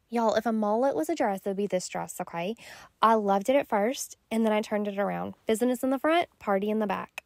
Y'all, if a mullet was a dress, it would be this dress, okay? I loved it at first, and then I turned it around. Business in the front, party in the back.